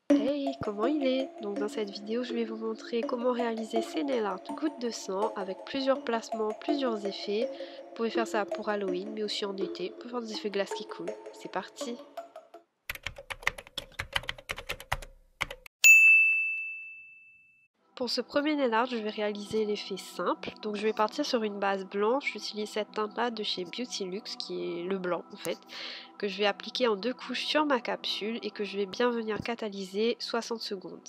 Hey, comment il est? Donc dans cette vidéo, je vais vous montrer comment réaliser ces nail art gouttes de sang avec plusieurs placements, plusieurs effets. Vous pouvez faire ça pour Halloween, mais aussi en été. Vous pouvez faire des effets glace qui coulent. C'est parti! Pour ce premier nail art, je vais réaliser l'effet simple. Donc je vais partir sur une base blanche. J'utilise cette teinte-là de chez Beauty Luxe, qui est le blanc en fait, que je vais appliquer en 2 couches sur ma capsule et que je vais bien venir catalyser 60 secondes.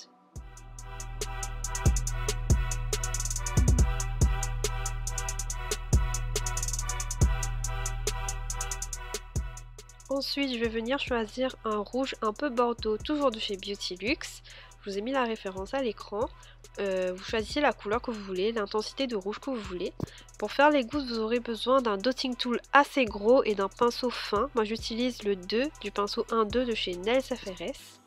Ensuite, je vais venir choisir un rouge un peu bordeaux, toujours de chez Beauty Luxe. Je vous ai mis la référence à l'écran. Vous choisissez la couleur que vous voulez, l'intensité de rouge que vous voulez. Pour faire les gouttes, vous aurez besoin d'un dotting tool assez gros et d'un pinceau fin. Moi, j'utilise le 2 du pinceau 1-2 de chez Nails FRS.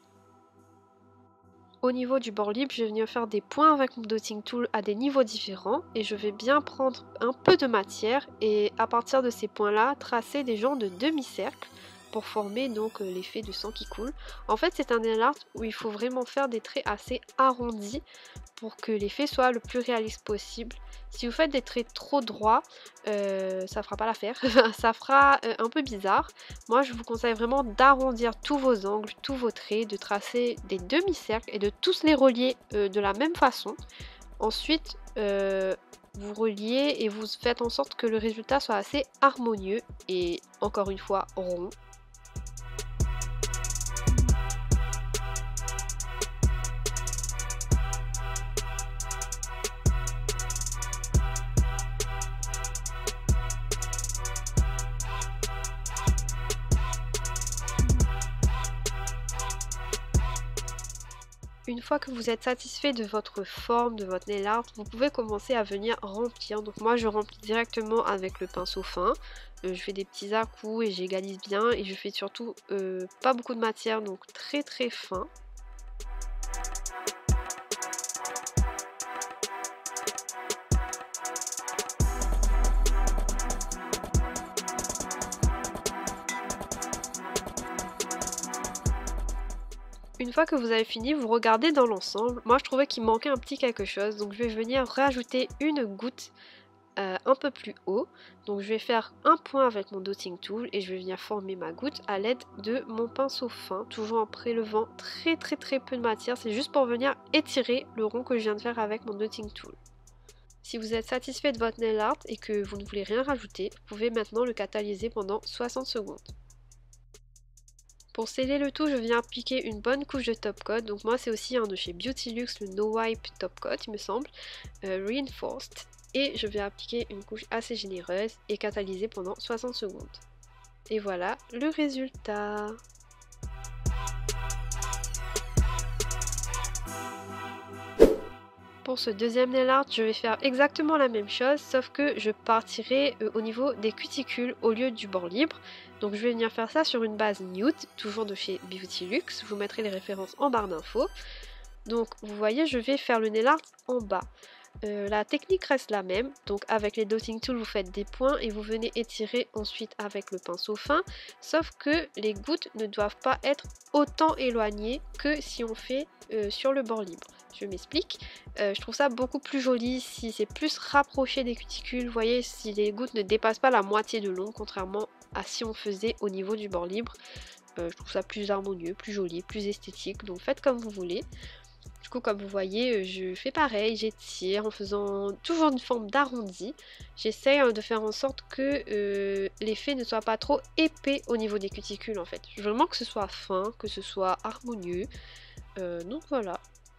Au niveau du bord libre, je vais venir faire des points avec mon dotting tool à des niveaux différents et je vais bien prendre un peu de matière et à partir de ces points-là, tracer des genres de demi-cercles pour former donc l'effet de sang qui coule. En fait, c'est un nail art où il faut vraiment faire des traits assez arrondis pour que l'effet soit le plus réaliste possible. Si vous faites des traits trop droits, ça fera pas l'affaire, ça fera un peu bizarre. Moi, je vous conseille vraiment d'arrondir tous vos angles, tous vos traits, de tracer des demi-cercles et de tous les relier de la même façon. Ensuite, vous reliez et vous faites en sorte que le résultat soit assez harmonieux et encore une fois rond. Une fois que vous êtes satisfait de votre forme, de votre nail art, vous pouvez commencer à venir remplir. Donc moi je remplis directement avec le pinceau fin. Je fais des petits à-coups et j'égalise bien et je fais surtout pas beaucoup de matière, donc très très fin. Une fois que vous avez fini, vous regardez dans l'ensemble. Moi je trouvais qu'il manquait un petit quelque chose, donc je vais venir rajouter une goutte un peu plus haut. Donc je vais faire un point avec mon dotting tool et je vais venir former ma goutte à l'aide de mon pinceau fin, toujours en prélevant très peu de matière. C'est juste pour venir étirer le rond que je viens de faire avec mon dotting tool. Si vous êtes satisfait de votre nail art et que vous ne voulez rien rajouter, vous pouvez maintenant le catalyser pendant 60 secondes. Pour sceller le tout, je viens appliquer une bonne couche de top coat. Donc moi c'est aussi un de chez Beauty Luxe, le No Wipe Top Coat il me semble, Reinforced. Et je viens appliquer une couche assez généreuse et catalyser pendant 60 secondes. Et voilà le résultat. Pour ce deuxième nail art, je vais faire exactement la même chose, sauf que je partirai au niveau des cuticules au lieu du bord libre. Donc je vais venir faire ça sur une base nude, toujours de chez Beauty Luxe. Je vous mettrai les références en barre d'infos. Donc vous voyez, je vais faire le nail art en bas. La technique reste la même, donc avec les dotting tools vous faites des points et vous venez étirer ensuite avec le pinceau fin, sauf que les gouttes ne doivent pas être autant éloignées que si on fait sur le bord libre. Je m'explique, je trouve ça beaucoup plus joli si c'est plus rapproché des cuticules, vous voyez, si les gouttes ne dépassent pas la moitié de long, contrairement à si on faisait au niveau du bord libre. Je trouve ça plus harmonieux, plus joli, plus esthétique, donc faites comme vous voulez. Du coup, comme vous voyez, je fais pareil, j'étire en faisant toujours une forme d'arrondi. J'essaie de faire en sorte que l'effet ne soit pas trop épais au niveau des cuticules en fait. Je veux vraiment que ce soit fin, que ce soit harmonieux. Donc voilà.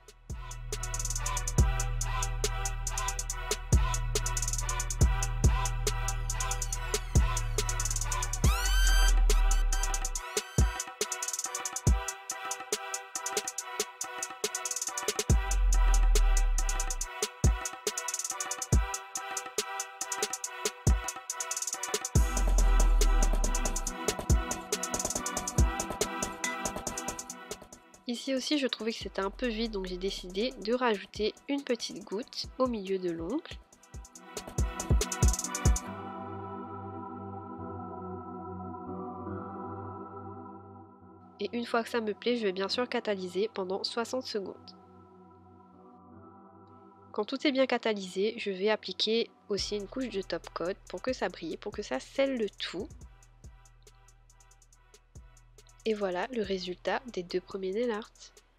Ici aussi je trouvais que c'était un peu vide, donc j'ai décidé de rajouter une petite goutte au milieu de l'ongle. Et une fois que ça me plaît, je vais bien sûr catalyser pendant 60 secondes. Quand tout est bien catalysé, je vais appliquer aussi une couche de top coat pour que ça brille, pour que ça scelle le tout. Et voilà le résultat des 2 premiers nail art.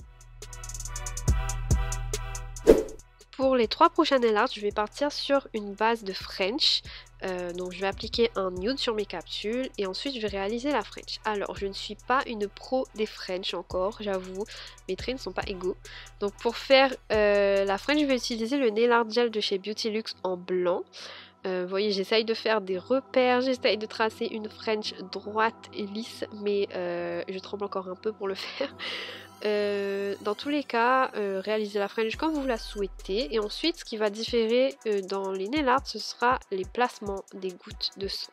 Pour les 3 prochains nail art, je vais partir sur une base de French. Donc je vais appliquer un nude sur mes capsules et ensuite je vais réaliser la French. Alors je ne suis pas une pro des French encore, j'avoue, mes traits ne sont pas égaux. Donc pour faire la French, je vais utiliser le nail art gel de chez Beauty Luxe en blanc. Vous voyez, j'essaye de faire des repères, j'essaye de tracer une French droite et lisse, mais je tremble encore un peu pour le faire. Dans tous les cas, réalisez la French comme vous la souhaitez. Et ensuite, ce qui va différer dans les nail art, ce sera les placements des gouttes de sang.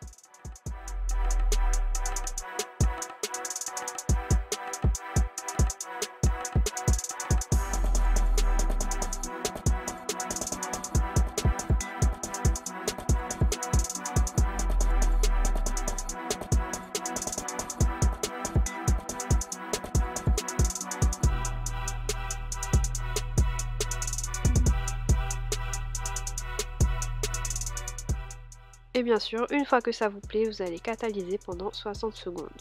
Et bien sûr, une fois que ça vous plaît, vous allez catalyser pendant 60 secondes.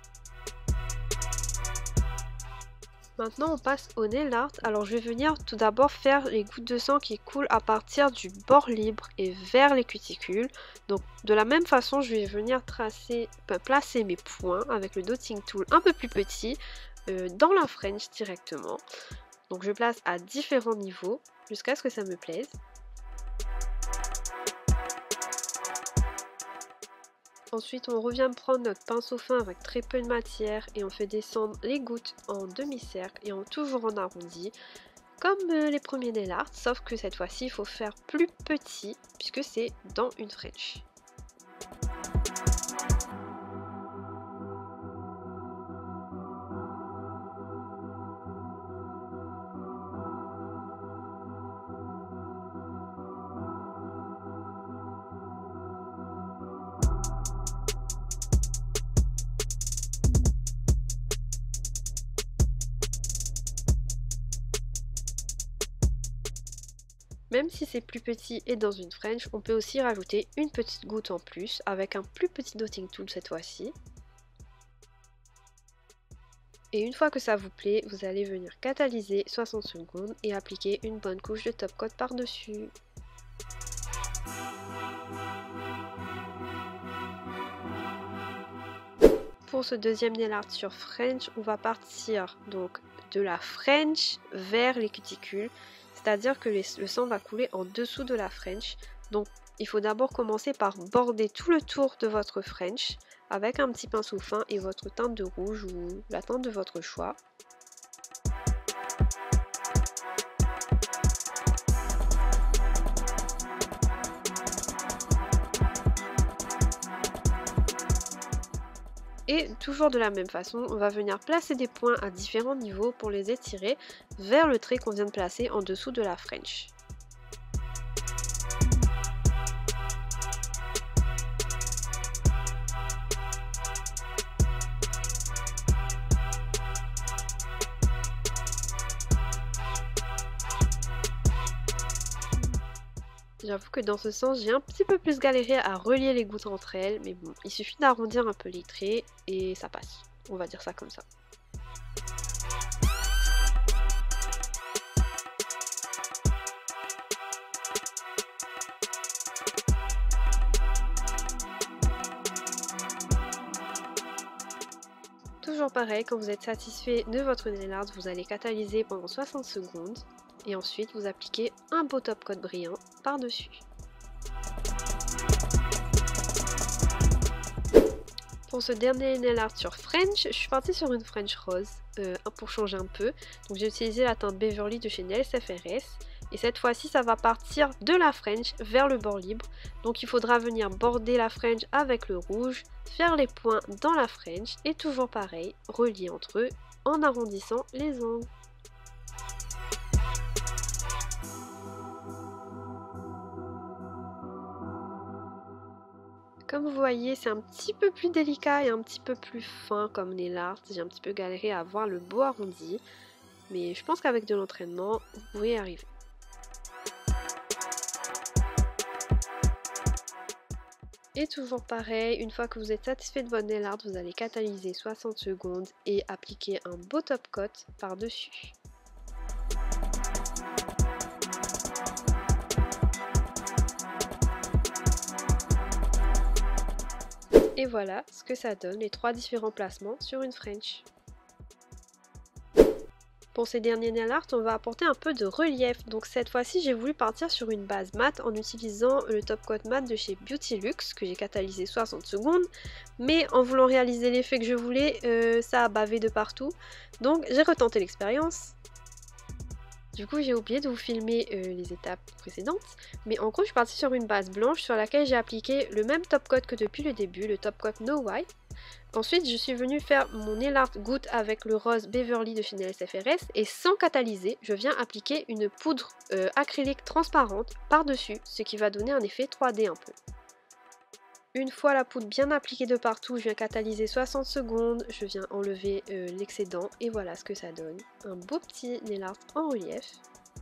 Maintenant, on passe au nail art. Alors, je vais venir tout d'abord faire les gouttes de sang qui coulent à partir du bord libre et vers les cuticules. Donc, de la même façon, je vais venir placer mes points avec le dotting tool un peu plus petit dans la French directement. Donc, je place à différents niveaux jusqu'à ce que ça me plaise. Ensuite, on revient prendre notre pinceau fin avec très peu de matière et on fait descendre les gouttes en demi-cercle et toujours en arrondi, comme les premiers nail art, sauf que cette fois-ci, il faut faire plus petit puisque c'est dans une French. Même si c'est plus petit et dans une French, on peut aussi rajouter une petite goutte en plus avec un plus petit dotting tool cette fois-ci. Et une fois que ça vous plaît, vous allez venir catalyser 60 secondes et appliquer une bonne couche de top coat par-dessus. Pour ce deuxième nail art sur French, on va partir donc de la French vers les cuticules. C'est-à-dire que le sang va couler en dessous de la French. Donc il faut d'abord commencer par border tout le tour de votre French avec un petit pinceau fin et votre teinte de rouge ou la teinte de votre choix. Et toujours de la même façon, on va venir placer des points à différents niveaux pour les étirer vers le trait qu'on vient de placer en dessous de la French. J'avoue que dans ce sens, j'ai un petit peu plus galéré à relier les gouttes entre elles, mais bon, il suffit d'arrondir un peu les traits et ça passe. On va dire ça comme ça. Toujours pareil, quand vous êtes satisfait de votre nail art, vous allez catalyser pendant 60 secondes. Et ensuite, vous appliquez un beau top coat brillant par-dessus. Pour ce dernier nail art sur French, je suis partie sur une French rose pour changer un peu. Donc j'ai utilisé la teinte Beverly de chez Nails FRS. Et cette fois-ci, ça va partir de la French vers le bord libre. Donc il faudra venir border la French avec le rouge, faire les points dans la French et toujours pareil, relier entre eux en arrondissant les angles. Comme vous voyez, c'est un petit peu plus délicat et un petit peu plus fin comme nail art. J'ai un petit peu galéré à avoir le beau arrondi, mais je pense qu'avec de l'entraînement, vous pouvez y arriver. Et toujours pareil, une fois que vous êtes satisfait de votre nail art, vous allez catalyser 60 secondes et appliquer un beau top coat par-dessus. Et voilà ce que ça donne, les 3 différents placements sur une French. Pour ces derniers nail art, on va apporter un peu de relief. Donc cette fois-ci, j'ai voulu partir sur une base mat en utilisant le top coat mat de chez Beauty Luxe que j'ai catalysé 60 secondes. Mais en voulant réaliser l'effet que je voulais, ça a bavé de partout. Donc j'ai retenté l'expérience. Du coup, j'ai oublié de vous filmer les étapes précédentes. Mais en gros, je suis partie sur une base blanche sur laquelle j'ai appliqué le même top coat que depuis le début, le top coat No White. Ensuite, je suis venue faire mon nail art goutte avec le rose Beverly de chez Nails FRS et sans catalyser, je viens appliquer une poudre acrylique transparente par-dessus, ce qui va donner un effet 3D un peu. Une fois la poudre bien appliquée de partout, je viens catalyser 60 secondes, je viens enlever l'excédent et voilà ce que ça donne. Un beau petit nail art en relief.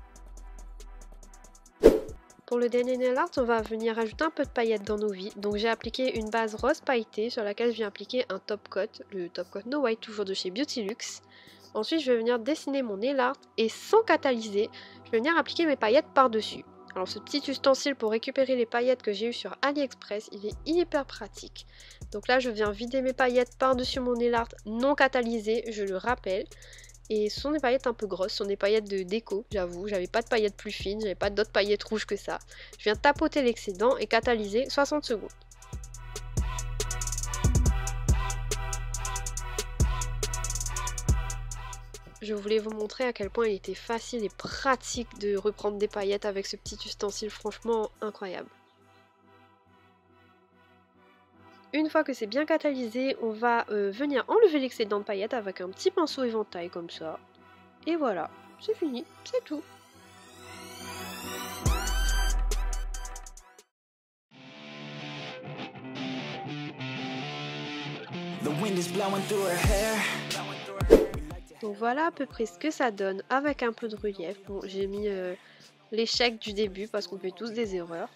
Pour le dernier nail art, on va venir rajouter un peu de paillettes dans nos vies. Donc j'ai appliqué une base rose pailletée sur laquelle je viens appliquer un top coat, le top coat No White toujours de chez Beauty Luxe. Ensuite je vais venir dessiner mon nail art et sans catalyser, je vais venir appliquer mes paillettes par-dessus. Alors ce petit ustensile pour récupérer les paillettes que j'ai eu sur AliExpress, il est hyper pratique. Donc là je viens vider mes paillettes par-dessus mon nail art non catalysé, je le rappelle. Et ce sont des paillettes un peu grosses, ce sont des paillettes de déco, j'avoue, j'avais pas de paillettes plus fines, j'avais pas d'autres paillettes rouges que ça. Je viens tapoter l'excédent et catalyser 60 secondes. Je voulais vous montrer à quel point il était facile et pratique de reprendre des paillettes avec ce petit ustensile, franchement incroyable. Une fois que c'est bien catalysé, on va venir enlever l'excédent de paillettes avec un petit pinceau éventail comme ça. Et voilà, c'est fini, c'est tout. Donc voilà à peu près ce que ça donne avec un peu de relief. Bon, j'ai mis l'échec du début parce qu'on fait tous des erreurs.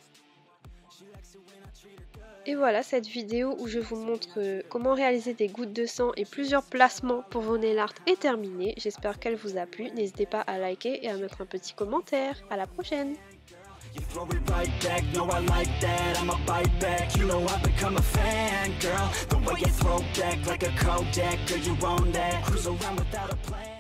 Et voilà cette vidéo où je vous montre comment réaliser des gouttes de sang et plusieurs placements pour vos nail art est terminée. J'espère qu'elle vous a plu. N'hésitez pas à liker et à mettre un petit commentaire. À la prochaine! You throw it right back, no I like that, I'ma bite back. You know I've become a fan, girl. The way you throw back like a Kodak, girl you own that. Cruise around without a plan.